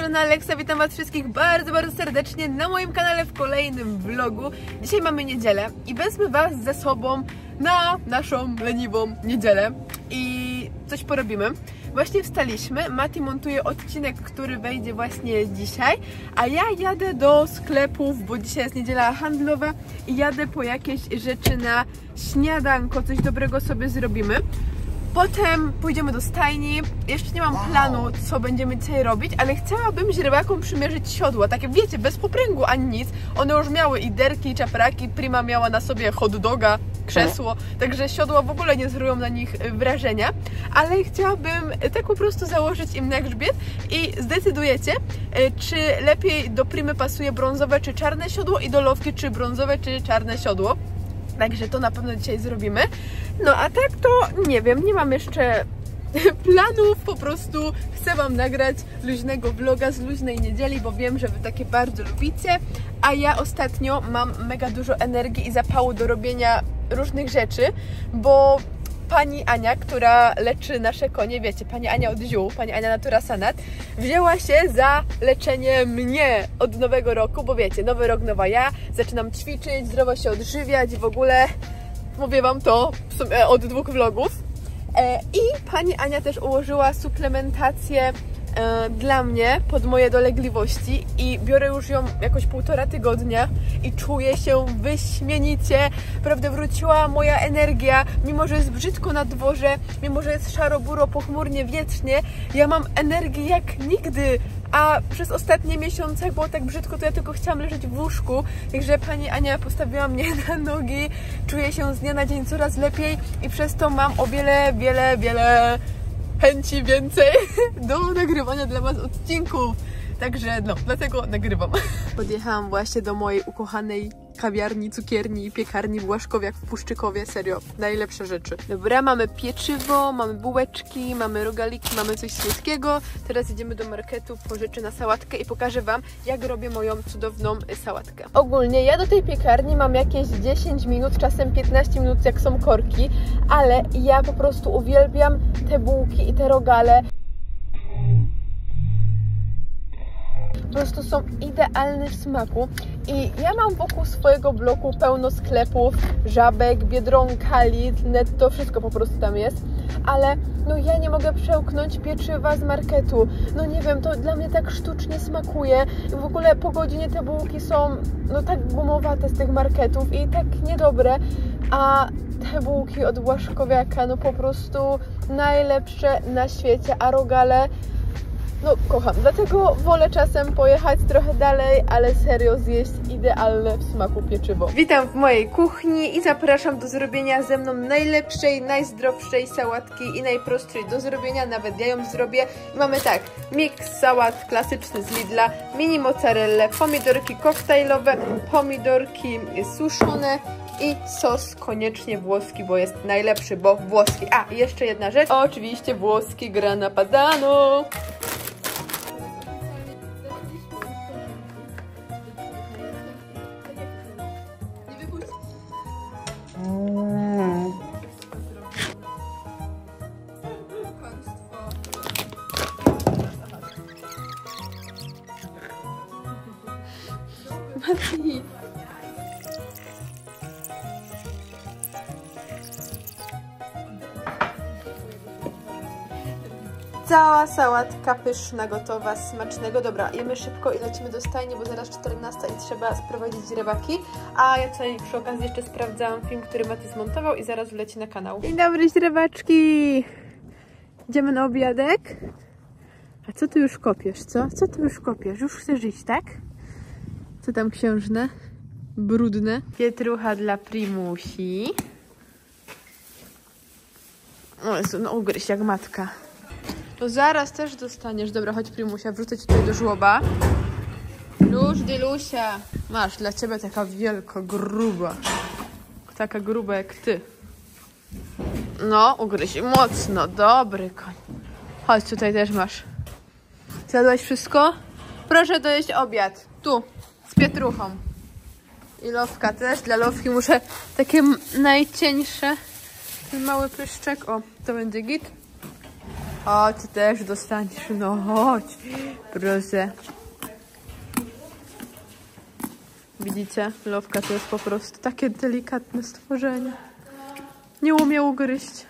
strony Aleksa, witam was wszystkich bardzo serdecznie na moim kanale w kolejnym vlogu. Dzisiaj mamy niedzielę i wezmę was ze sobą na naszą leniwą niedzielę i coś porobimy. Właśnie wstaliśmy, Mati montuje odcinek, który wejdzie właśnie dzisiaj, a ja jadę do sklepów, bo dzisiaj jest niedziela handlowa i jadę po jakieś rzeczy na śniadanko, coś dobrego sobie zrobimy. Potem pójdziemy do stajni. Jeszcze nie mam planu, co będziemy dzisiaj robić, ale chciałabym źrebakom przymierzyć siodła. Takie, wiecie, bez popręgu ani nic. One już miały i derki, i czapraki. Prima miała na sobie hot doga, krzesło. Także siodła w ogóle nie zrobią na nich wrażenia. Ale chciałabym tak po prostu założyć im na grzbiet i zdecydujecie, czy lepiej do Primy pasuje brązowe czy czarne siodło i do Lowki czy brązowe czy czarne siodło. Także to na pewno dzisiaj zrobimy. No a tak to nie wiem, nie mam jeszcze planów, po prostu chcę wam nagrać luźnego vloga z luźnej niedzieli, bo wiem, że wy takie bardzo lubicie, a ja ostatnio mam mega dużo energii i zapału do robienia różnych rzeczy, bo pani Ania, która leczy nasze konie, wiecie, pani Ania od ziół, pani Ania Natura Sanat, wzięła się za leczenie mnie od nowego roku, bo wiecie, nowy rok, nowa ja, zaczynam ćwiczyć, zdrowo się odżywiać i w ogóle mówię wam to w sumie od 2 vlogów. I pani Ania też ułożyła suplementację dla mnie pod moje dolegliwości i biorę już ją jakoś 1,5 tygodnia i czuję się wyśmienicie. Prawda, wróciła moja energia, mimo że jest brzydko na dworze, mimo że jest szaro, buro, pochmurnie, wiecznie, ja mam energię jak nigdy. A przez ostatnie miesiące, jak było tak brzydko, to ja tylko chciałam leżeć w łóżku. Także pani Ania postawiła mnie na nogi. Czuję się z dnia na dzień coraz lepiej i przez to mam o wiele chęci więcej do nagrywania dla was odcinków. Także no, dlatego nagrywam. Podjechałam właśnie do mojej ukochanej kawiarni, cukierni i piekarni w Błaszkowiach w Puszczykowie. Serio, najlepsze rzeczy. Dobra, mamy pieczywo, mamy bułeczki, mamy rogaliki, mamy coś słodkiego. Teraz idziemy do marketu po rzeczy na sałatkę i pokażę wam, jak robię moją cudowną sałatkę. Ogólnie ja do tej piekarni mam jakieś 10 minut, czasem 15 minut, jak są korki, ale ja po prostu uwielbiam te bułki i te rogale. Po prostu są idealne w smaku i ja mam wokół swojego bloku pełno sklepów, Żabek, Biedronka, Lidl, Netto, wszystko po prostu tam jest, ale no ja nie mogę przełknąć pieczywa z marketu, no nie wiem, to dla mnie tak sztucznie smakuje i w ogóle po godzinie te bułki są no tak gumowate z tych marketów i tak niedobre, a te bułki od Błaszkowiaka no po prostu najlepsze na świecie, a rogale no kocham, dlatego wolę czasem pojechać trochę dalej, ale serio zjeść idealne w smaku pieczywo. Witam w mojej kuchni i zapraszam do zrobienia ze mną najlepszej, najzdrowszej sałatki i najprostszej do zrobienia, nawet ja ją zrobię. Mamy tak, miks sałat klasyczny z Lidla, mini mozzarellę, pomidorki koktajlowe, pomidorki suszone i sos koniecznie włoski, bo jest najlepszy, bo włoski. A, jeszcze jedna rzecz, oczywiście włoski grana padano. Mati. Cała sałatka pyszna, gotowa, smacznego. Dobra, jemy szybko i lecimy do stajni, bo zaraz 14 i trzeba sprowadzić źrebaki. A ja tutaj przy okazji jeszcze sprawdzałam film, który Mati zmontował i zaraz wleci na kanał. Dzień dobry, źrebaczki! Idziemy na obiadek. A co ty już kopiesz, co? Co ty już kopiesz? Już chcesz iść, tak? Co tam księżne? Brudne. Pietrucha dla Primusi. O Jezu, no ugryź jak matka. To zaraz też dostaniesz. Dobra, chodź Primusia, wrzucę ci tutaj do żłoba. Luś, Dylusia. Masz, dla ciebie taka wielka, gruba. Taka gruba jak ty. No, ugryź mocno, dobry koń. Chodź, tutaj też masz. Zjadłaś wszystko? Proszę dojeść obiad. Tu, z pietruchą. I Lowka też. Dla Lowki muszę takie najcieńsze. Ten mały pyszczek. O, to będzie git. O, ty też dostaniesz. No chodź, proszę. Widzicie? Lowka to jest po prostu takie delikatne stworzenie. Nie umie ugryźć.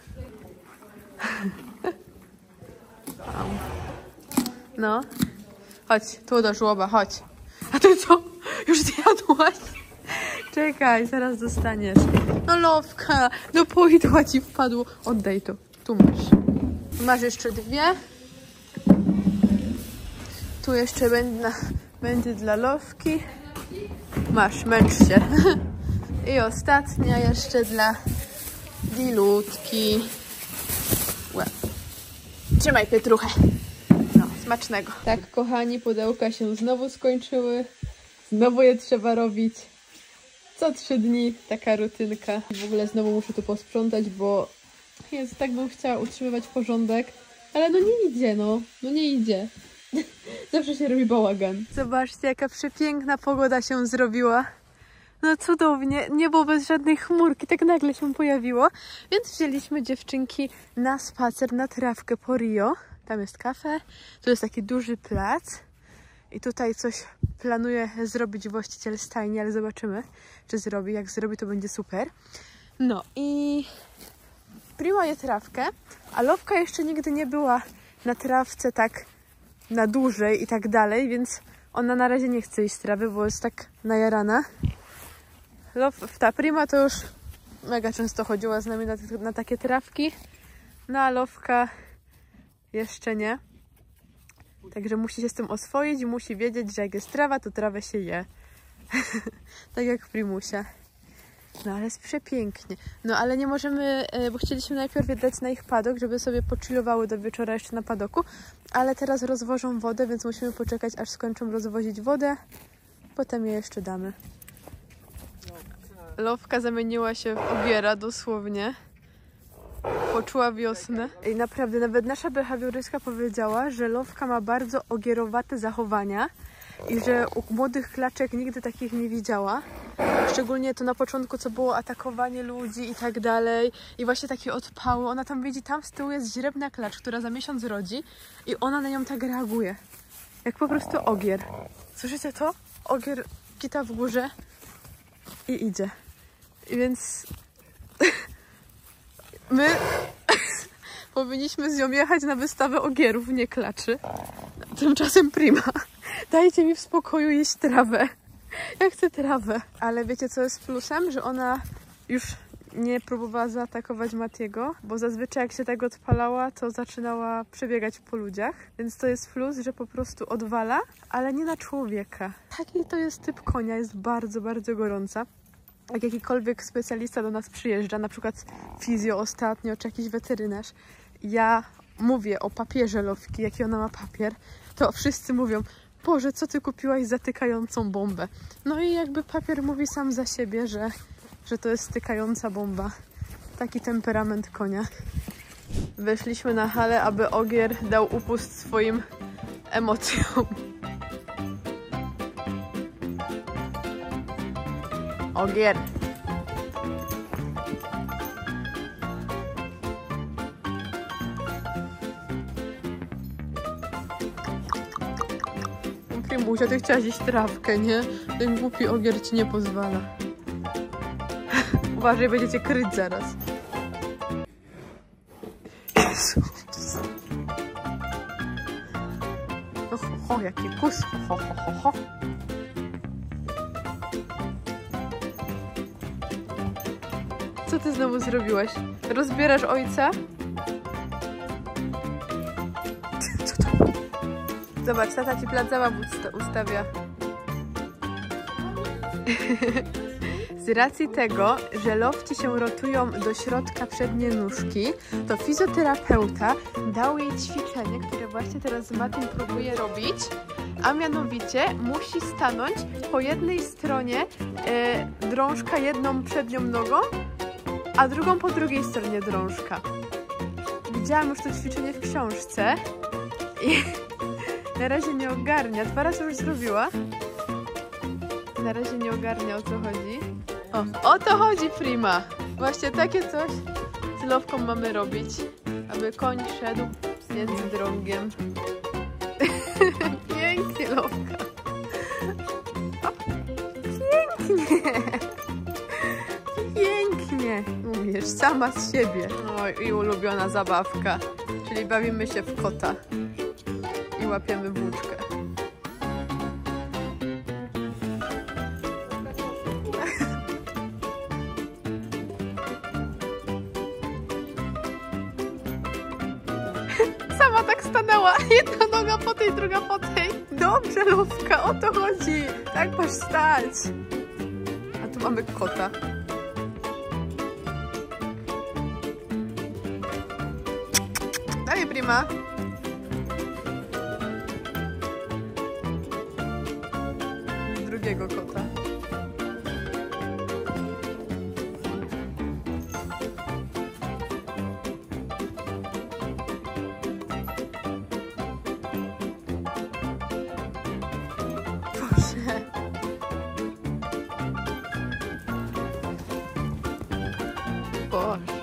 No. Chodź, tu do żłoba, chodź. A ty co? Już zjadłaś? Czekaj, zaraz dostaniesz. No Lowka, do poidła ci wpadło. Oddaj to. Tu masz. Masz jeszcze 2. Tu jeszcze będzie dla Lowki. Masz, męcz się. I ostatnia jeszcze dla Dilutki. Łe. Trzymaj, Pietruchę. No, smacznego. Tak, kochani, pudełka się znowu skończyły. Znowu je trzeba robić. Co 3 dni taka rutynka. W ogóle znowu muszę tu posprzątać, bo jest, tak bym chciała utrzymywać porządek. Ale no nie idzie, no. No nie idzie. Zawsze się robi bałagan. Zobaczcie, jaka przepiękna pogoda się zrobiła. No cudownie, niebo bez żadnej chmurki, tak nagle się pojawiło. Więc wzięliśmy dziewczynki na spacer, na trawkę po Rio. Tam jest kafe, tu jest taki duży plac. I tutaj coś planuje zrobić właściciel stajni, ale zobaczymy, czy zrobi. Jak zrobi, to będzie super. No i Prima je trawkę, a Lowka jeszcze nigdy nie była na trawce tak na dłużej i tak dalej, więc ona na razie nie chce iść z trawy, bo jest tak najarana. Ta Prima to już mega często chodziła z nami na takie trawki, no a Lowka jeszcze nie. Także musi się z tym oswoić i musi wiedzieć, że jak jest trawa, to trawę się je. Tak jak w Primusie. No ale jest przepięknie. No ale nie możemy, bo chcieliśmy najpierw je dać na ich padok, żeby sobie pochillowały do wieczora jeszcze na padoku. Ale teraz rozwożą wodę, więc musimy poczekać, aż skończą rozwozić wodę. Potem je jeszcze damy. Lowka zamieniła się w ogiera dosłownie. Poczuła wiosnę. I naprawdę nawet nasza behawiorystka powiedziała, że Lowka ma bardzo ogierowate zachowania i że u młodych klaczek nigdy takich nie widziała. Szczególnie to na początku, co było atakowanie ludzi i tak dalej. I właśnie takie odpały. Ona tam widzi, tam z tyłu jest źrebna klacz, która za miesiąc rodzi i ona na nią tak reaguje. Jak po prostu ogier. Słyszycie to? Ogier kita w górze i idzie. I więc my powinniśmy z nią jechać na wystawę ogierów, nie klaczy. Tymczasem Prima, dajcie mi w spokoju jeść trawę. Ja chcę trawę. Ale wiecie, co jest plusem? Że ona już nie próbowała zaatakować Matiego, bo zazwyczaj jak się tak odpalała, to zaczynała przebiegać po ludziach. Więc to jest plus, że po prostu odwala, ale nie na człowieka. Taki to jest typ konia, jest bardzo, bardzo gorąca. Jak jakikolwiek specjalista do nas przyjeżdża, na przykład fizjo ostatnio, czy jakiś weterynarz, ja mówię o papierze Lowki, jaki ona ma papier, to wszyscy mówią: Boże, co ty kupiłaś zatykającą bombę? No i jakby papier mówi sam za siebie, że to jest stykająca bomba. Taki temperament konia. Weszliśmy na halę, aby ogier dał upust swoim emocjom. Ogier. Primusia, ty chciałaś iść trawkę, nie? Ten głupi ogier ci nie pozwala. Uważaj, będziecie kryć zaraz. Jezus. O, jaki kus. Ho, ho, ho, ho. Co ty znowu zrobiłaś? Rozbierasz ojca? Co to? Zobacz, tata ci plac zabaw ustawia. Z racji tego, że lowci się rotują do środka przednie nóżki, to fizjoterapeuta dał jej ćwiczenie, które właśnie teraz z Matim próbuje robić, a mianowicie musi stanąć po jednej stronie drążka jedną przednią nogą, a drugą po drugiej stronie drążka. Widziałam już to ćwiczenie w książce i na razie nie ogarnia. 2 razy już zrobiła. Na razie nie ogarnia, o co chodzi. O to chodzi, Prima. Właśnie takie coś z Lowką mamy robić, aby koń szedł między drągiem. Pięknie, Lowka. O, pięknie. Pięknie. Umiesz, sama z siebie. Oj, i ulubiona zabawka. Czyli bawimy się w kota. I łapiemy włóczkę. Sama tak stanęła. Jedna noga po tej, druga po tej. Dobrze, Lowka, o to chodzi. Tak masz stać. A tu mamy kota. Daj, prima. Drugiego kota. Boże. Boże.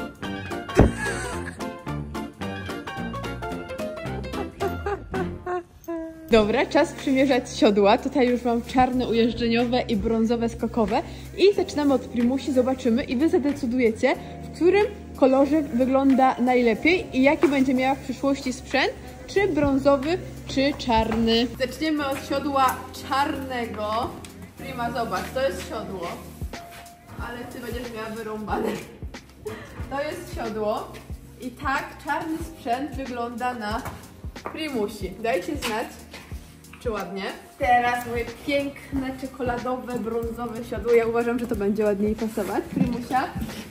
Dobra, czas przymierzać siodła. Tutaj już mam czarne ujeżdżeniowe i brązowe skokowe. I zaczynamy od primusi, zobaczymy i wy zadecydujecie, w którym kolorze wygląda najlepiej i jaki będzie miała w przyszłości sprzęt, czy brązowy, czy czarny. Zaczniemy od siodła czarnego. Prima, zobacz, to jest siodło, ale ty będziesz miała wyrąbane. To jest siodło i tak czarny sprzęt wygląda na primusi. Dajcie znać, czy ładnie. Teraz moje piękne, czekoladowe, brązowe siodło. Ja uważam, że to będzie ładniej pasować. Primusia.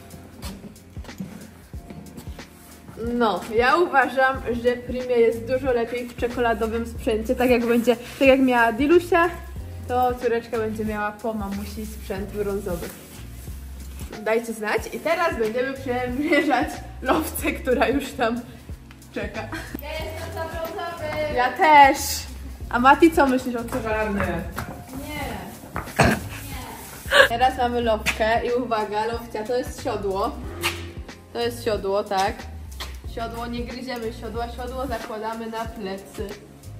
No, ja uważam, że Primie jest dużo lepiej w czekoladowym sprzęcie. Tak jak miała Dilusia, to córeczka będzie miała po mamusi sprzęt brązowy. Dajcie znać. I teraz będziemy przemierzać Lowcę, która już tam czeka. Ja jestem za brązowy. Ja też. A Mati, co myślisz o tym? Czarny. Nie. Teraz mamy Lowkę i uwaga, Lowcia, to jest siodło. To jest siodło, tak. Siodło, nie gryziemy siodła, siodło zakładamy na plecy.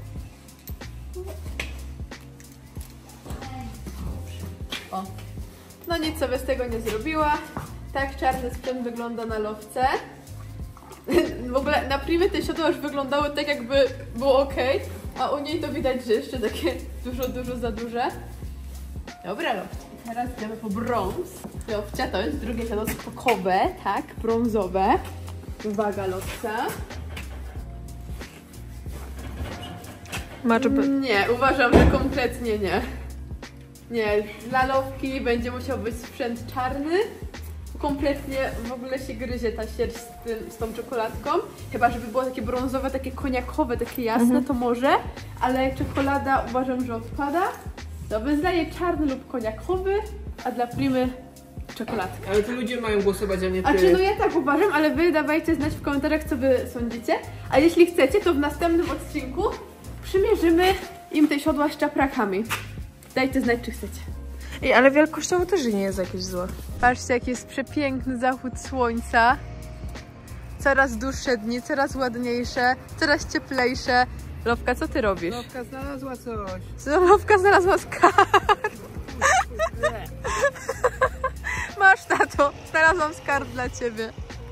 O. No nic sobie z tego nie zrobiła. Tak czarny sprzęt wygląda na Lowce. W ogóle na Primie te siodła już wyglądały tak, jakby było ok, a u niej to widać, że jeszcze takie dużo za duże. Dobra, Lowcia. Teraz idziemy po brąz. Lowcia to jest drugie siodło skokowe, tak, brązowe. Uwaga, Lowca. Nie, uważam, że kompletnie nie. Nie, dla Lowki będzie musiał być sprzęt czarny. Kompletnie w ogóle się gryzie ta sierść z tą czekoladką. Chyba, żeby było takie brązowe, takie koniakowe, takie jasne, to może. Ale czekolada uważam, że odpada. To wyznaję czarny lub koniakowy, a dla Primy czekoladka. Ale to ludzie mają głosować, a nie ty. A czy no ja tak uważam, ale wy dawajcie znać w komentarzach, co wy sądzicie. A jeśli chcecie, to w następnym odcinku przymierzymy im te siodła z czaprakami. Dajcie znać, czy chcecie. Ej, ale wielkościowo też nie jest jakieś złe. Patrzcie, jaki jest przepiękny zachód słońca. Coraz dłuższe dni, coraz ładniejsze, coraz cieplejsze. Lowka, co ty robisz? Lowka znalazła coś. Lowka znalazła skarb. Masz, tato, znalazłam skarb dla ciebie.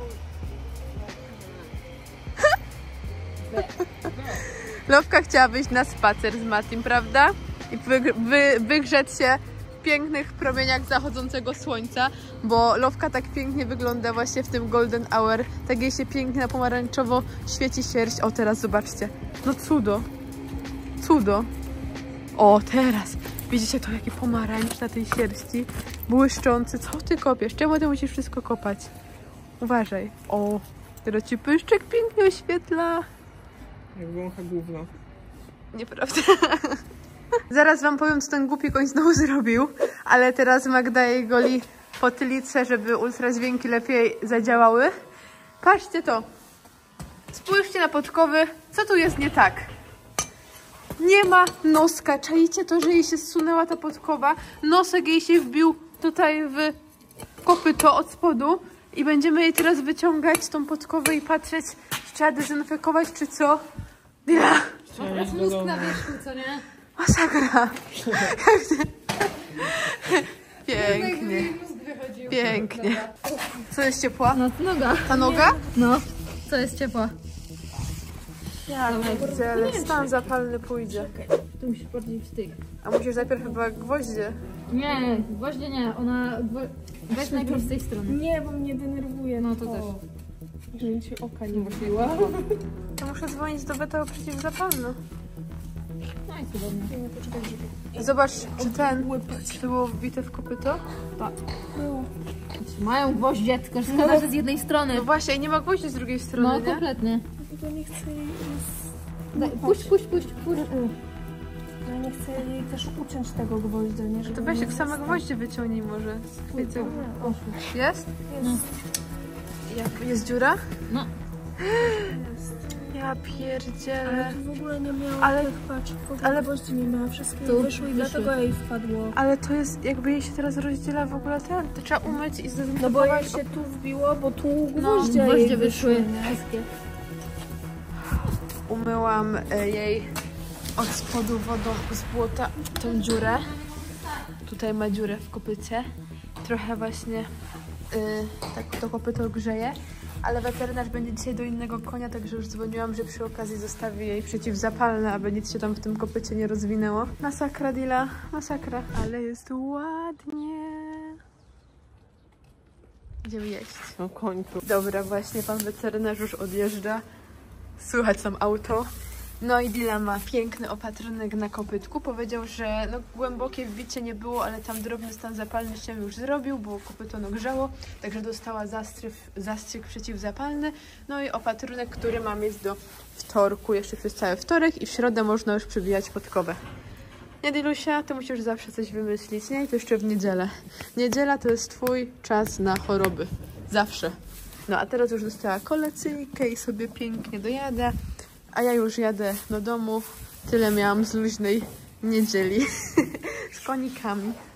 Lowka chciała wyjść na spacer z Matim, prawda? I wygrzeć się w pięknych promieniach zachodzącego słońca, bo Lowka tak pięknie wygląda właśnie w tym golden hour. Tak jej się pięknie na pomarańczowo świeci sierść. O, teraz zobaczcie. No cudo. Cudo. O, teraz. Widzicie to, jaki pomarańcz na tej sierści? Błyszczący. Co ty kopiesz? Czemu ty musisz wszystko kopać? Uważaj. O, teraz ci pyszczek pięknie oświetla. Jak wącha gówno. Nieprawda. Zaraz wam powiem, co ten głupi koń znowu zrobił, ale teraz Magda jej goli potylicę, żeby ultradźwięki lepiej zadziałały. Patrzcie to. Spójrzcie na podkowy. Co tu jest nie tak? Nie ma noska. Czaicie to, że jej się zsunęła ta podkowa? Nosek jej się wbił tutaj w kopyto od spodu I będziemy jej teraz wyciągać tą podkowę i patrzeć, czy trzeba dezynfekować, czy co. Dila! Teraz mózg na wierzchu, co nie? Masakra! Pięknie. Pięknie. Co jest ciepła? No, noga. Ta noga? No, co jest ciepła? Ja widzę, ale stan zapalny pójdzie. Tu musisz podnieść styk. A musisz najpierw chyba gwoździe. Nie, gwoździe nie, ona... Weź najpierw z tej strony. Nie, bo mnie denerwuje. No to też. Żebym ci oka nie mówiła. To muszę dzwonić do BTO przeciwzapalne. No i cudownie. Zobacz, czy to było wbite w kopyto? Mają gwoździe, tylko że szkoda, że z jednej strony. No właśnie, i nie ma gwoździ z drugiej strony, No, nie? kompletnie. Ja nie chcę jej... Daj, puść. Ja nie chcę jej też uciąć tego gwoździa, nie? To weź same gwoździe wyciągnij może. Wiecie. Jest? Jest dziura? No. Ja pierdzielę. Ale tu w ogóle nie miała Ale- tych, patrz, ale gwoździ nie miała, wszystkie Tu wyszły i wyszły. dlatego jej wpadło. Ale to jest, jakby jej się teraz rozdziela w ogóle ten, to trzeba umyć i zdezynfekować. No bo jej się tu wbiło, bo tu No, gwoździe jej Gwoździe wyszły. nie? Wszystkie. Umyłam jej od spodu wodą z błota tą dziurę. Tutaj ma dziurę w kopycie. Trochę właśnie tak to kopyto grzeje. Ale weterynarz będzie dzisiaj do innego konia, także już dzwoniłam, że przy okazji zostawi jej przeciwzapalne, aby nic się tam w tym kopycie nie rozwinęło. Masakra, Dila, masakra. Ale jest ładnie. Idziemy jeść. No końcu. Dobra, właśnie pan weterynarz już odjeżdża. Słychać tam auto. No i Dila ma piękny opatrunek na kopytku. Powiedział, że no, głębokie wbicie nie było, ale tam drobny stan zapalny się już zrobił, bo kopyto grzało, także dostała zastrzyk przeciwzapalny. No i opatrunek, który ma mieć do wtorku, jeszcze przez cały wtorek i w środę można już przybijać podkowę. Nie, Dilusia, ty musisz zawsze coś wymyślić, nie? I to jeszcze w niedzielę. Niedziela to jest twój czas na choroby. Zawsze. No a teraz już dostała kolacyjkę i sobie pięknie dojada. A ja już jadę do domu. Tyle miałam z luźnej niedzieli z konikami.